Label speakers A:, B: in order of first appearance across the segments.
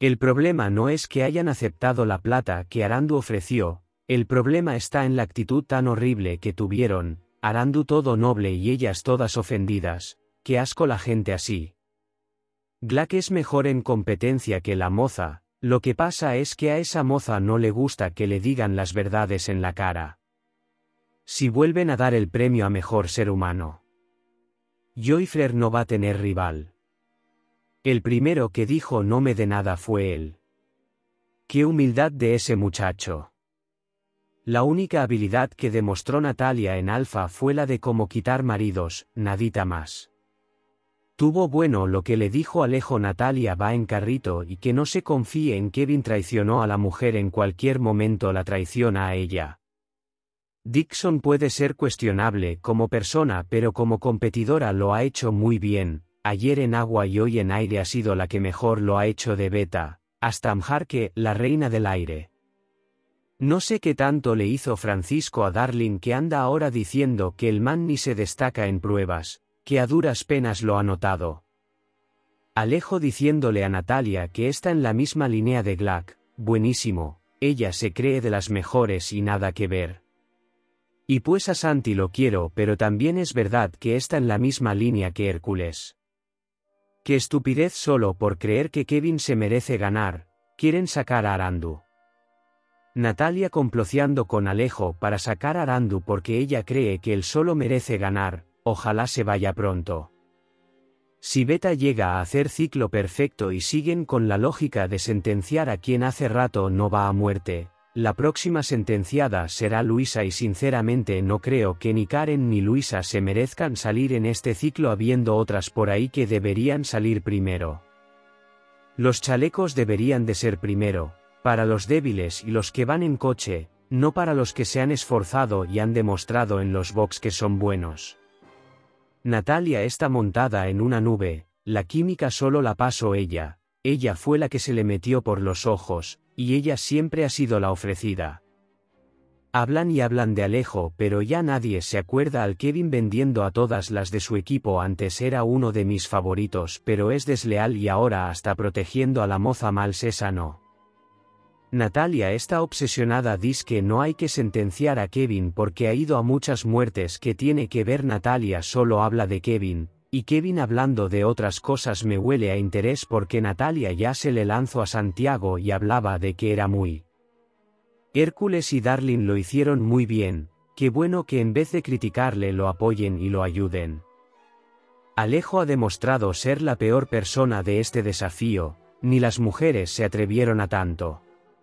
A: El problema no es que hayan aceptado la plata que Arandu ofreció, el problema está en la actitud tan horrible que tuvieron, Arandu todo noble y ellas todas ofendidas. Qué asco la gente así. Glack es mejor en competencia que la moza, lo que pasa es que a esa moza no le gusta que le digan las verdades en la cara. Si vuelven a dar el premio a mejor ser humano, Joyfried no va a tener rival. El primero que dijo no me dé nada fue él. Qué humildad de ese muchacho. La única habilidad que demostró Natalia en Alpha fue la de cómo quitar maridos, nadita más. Tuvo bueno lo que le dijo Alejo. Natalia va en carrito y que no se confíe en Kevin traicionó a la mujer en cualquier momento la traiciona a ella. Dixon puede ser cuestionable como persona pero como competidora lo ha hecho muy bien, ayer en agua y hoy en aire ha sido la que mejor lo ha hecho de beta, hasta Amjarque, la reina del aire. No sé qué tanto le hizo Francisco a Darling que anda ahora diciendo que el man ni se destaca en pruebas, que a duras penas lo ha notado. Alejo diciéndole a Natalia que está en la misma línea de Glack, buenísimo, ella se cree de las mejores y nada que ver. Y pues a Santi lo quiero pero también es verdad que está en la misma línea que Hércules. Qué estupidez solo por creer que Kevin se merece ganar, quieren sacar a Arandu. Natalia complociando con Alejo para sacar a Arandu porque ella cree que él solo merece ganar. Ojalá se vaya pronto. Si Beta llega a hacer ciclo perfecto y siguen con la lógica de sentenciar a quien hace rato no va a muerte, la próxima sentenciada será Luisa y sinceramente no creo que ni Karen ni Luisa se merezcan salir en este ciclo habiendo otras por ahí que deberían salir primero. Los chalecos deberían de ser primero, para los débiles y los que van en coche, no para los que se han esforzado y han demostrado en los box que son buenos. Natalia está montada en una nube, la química solo la pasó ella fue la que se le metió por los ojos, y ella siempre ha sido la ofrecida. Hablan y hablan de Alejo pero ya nadie se acuerda al Kevin vendiendo a todas las de su equipo antes era uno de mis favoritos pero es desleal y ahora hasta protegiendo a la moza Malsesa no. Natalia está obsesionada dice que no hay que sentenciar a Kevin porque ha ido a muchas muertes que tiene que ver Natalia solo habla de Kevin, y Kevin hablando de otras cosas me huele a interés porque Natalia ya se le lanzó a Santiago y hablaba de que era muy. Hércules y Darling lo hicieron muy bien, qué bueno que en vez de criticarle lo apoyen y lo ayuden. Alejo ha demostrado ser la peor persona de este desafío, ni las mujeres se atrevieron a tanto.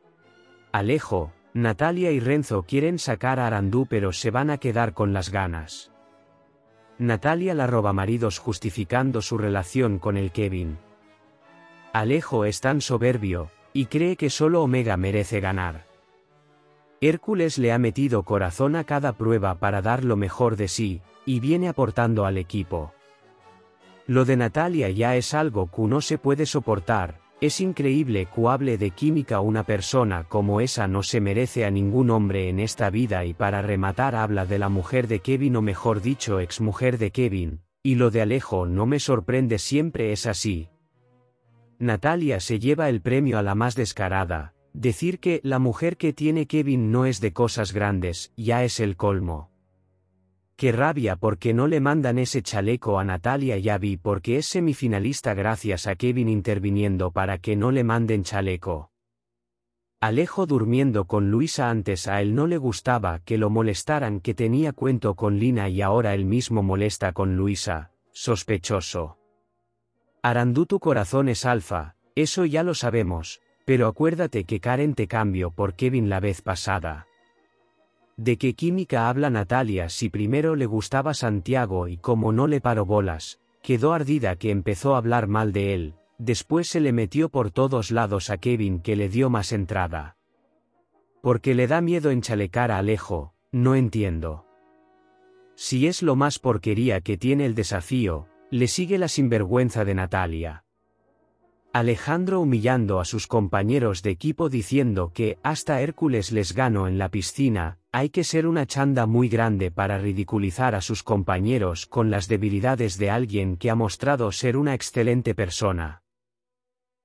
A: Alejo, Natalia y Renzo quieren sacar a Arandu pero se van a quedar con las ganas. Natalia la roba maridos justificando su relación con el Kevin. Alejo es tan soberbio, y cree que solo Omega merece ganar. Hércules le ha metido corazón a cada prueba para dar lo mejor de sí, y viene aportando al equipo. Lo de Natalia ya es algo que no se puede soportar. Es increíble que hable de química una persona como esa no se merece a ningún hombre en esta vida y para rematar habla de la mujer de Kevin o mejor dicho exmujer de Kevin, y lo de Alejo no me sorprende siempre es así. Natalia se lleva el premio a la más descarada, decir que la mujer que tiene Kevin no es de cosas grandes, ya es el colmo. Qué rabia porque no le mandan ese chaleco a Natalia y Abby porque es semifinalista gracias a Kevin interviniendo para que no le manden chaleco. Alejo durmiendo con Luisa antes a él no le gustaba que lo molestaran que tenía cuento con Lina y ahora él mismo molesta con Luisa, sospechoso. Arandu tu corazón es alfa, eso ya lo sabemos, pero acuérdate que Karen te cambió por Kevin la vez pasada. ¿De qué química habla Natalia si primero le gustaba Santiago y como no le paró bolas, quedó ardida que empezó a hablar mal de él, después se le metió por todos lados a Kevin que le dio más entrada? Porque le da miedo enchalecar a Alejo, no entiendo. Si es lo más porquería que tiene el desafío, le sigue la sinvergüenza de Natalia. Alejandro humillando a sus compañeros de equipo diciendo que hasta Hércules les ganó en la piscina, hay que ser una chanda muy grande para ridiculizar a sus compañeros con las debilidades de alguien que ha mostrado ser una excelente persona.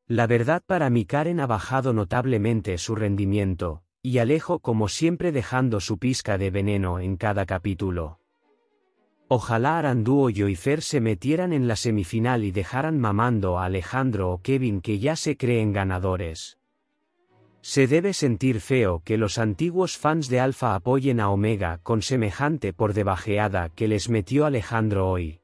A: La verdad para mí Karen ha bajado notablemente su rendimiento, y Alejo como siempre dejando su pizca de veneno en cada capítulo. Ojalá Arandú o Joyfer se metieran en la semifinal y dejaran mamando a Alejandro o Kevin que ya se creen ganadores. Se debe sentir feo que los antiguos fans de Alpha apoyen a Omega con semejante por debajeada que les metió Alejandro hoy.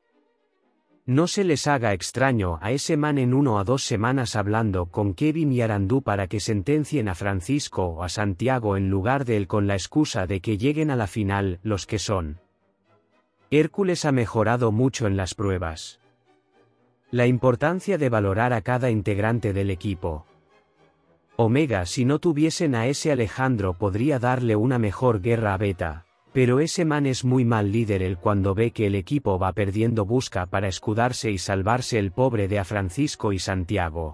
A: No se les haga extraño a ese man en 1 a 2 semanas hablando con Kevin y Arandú para que sentencien a Francisco o a Santiago en lugar de él con la excusa de que lleguen a la final los que son. Hércules ha mejorado mucho en las pruebas. La importancia de valorar a cada integrante del equipo. Omega si no tuviesen a ese Alejandro podría darle una mejor guerra a Beta. Pero ese man es muy mal líder él cuando ve que el equipo va perdiendo busca para escudarse y salvarse el pobre de a Francisco y Santiago.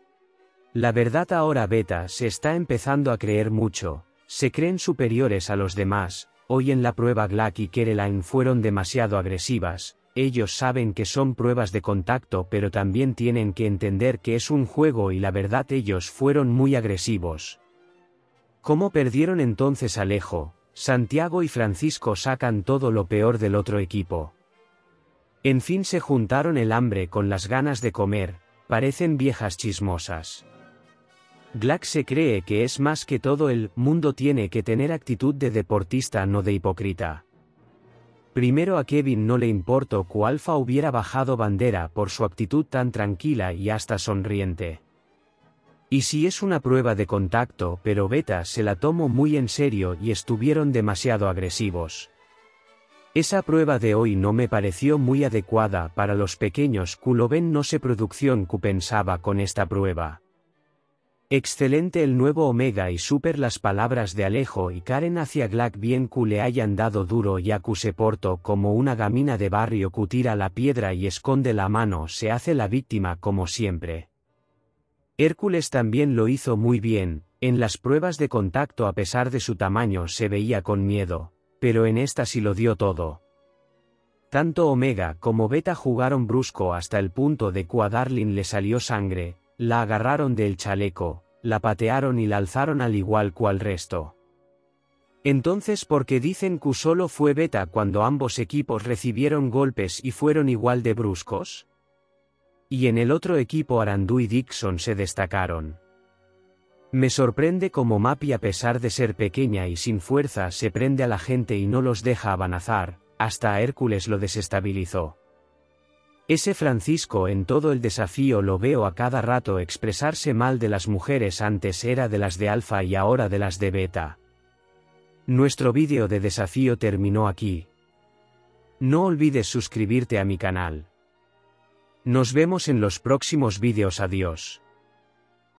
A: La verdad ahora Beta se está empezando a creer mucho, se creen superiores a los demás, hoy en la prueba Glack y Caroline fueron demasiado agresivas, ellos saben que son pruebas de contacto pero también tienen que entender que es un juego y la verdad ellos fueron muy agresivos. ¿Cómo perdieron entonces Alejo? Santiago y Francisco sacan todo lo peor del otro equipo. En fin se juntaron el hambre con las ganas de comer, parecen viejas chismosas. Glack se cree que es más que todo el mundo tiene que tener actitud de deportista no de hipócrita. Primero a Kevin no le importó que Alpha hubiera bajado bandera por su actitud tan tranquila y hasta sonriente. Y si es una prueba de contacto pero Beta se la tomó muy en serio y estuvieron demasiado agresivos. Esa prueba de hoy no me pareció muy adecuada para los pequeños Culoven no sé producción que pensaba con esta prueba. Excelente el nuevo Omega y super las palabras de Alejo y Karen hacia Glack bien que le hayan dado duro y acuse porto como una gamina de barrio que tira la piedra y esconde la mano se hace la víctima como siempre. Hércules también lo hizo muy bien, en las pruebas de contacto a pesar de su tamaño se veía con miedo, pero en esta sí lo dio todo. Tanto Omega como Beta jugaron brusco hasta el punto de que a Darling le salió sangre, la agarraron del chaleco, la patearon y la alzaron al igual que al resto. Entonces ¿por qué dicen que solo fue Beta cuando ambos equipos recibieron golpes y fueron igual de bruscos? Y en el otro equipo Arandú y Dixon se destacaron. Me sorprende cómo Mappy a pesar de ser pequeña y sin fuerza se prende a la gente y no los deja avanzar, hasta a Hércules lo desestabilizó. Ese Francisco en todo el desafío lo veo a cada rato expresarse mal de las mujeres antes era de las de Alpha y ahora de las de Beta. Nuestro vídeo de desafío terminó aquí. No olvides suscribirte a mi canal. Nos vemos en los próximos vídeos. Adiós.